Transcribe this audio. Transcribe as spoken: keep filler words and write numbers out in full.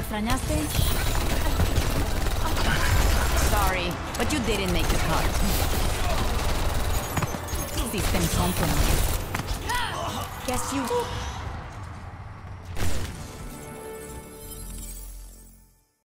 extrañaste? Sorry, but you didn't make the cut. System compromised. Guess you...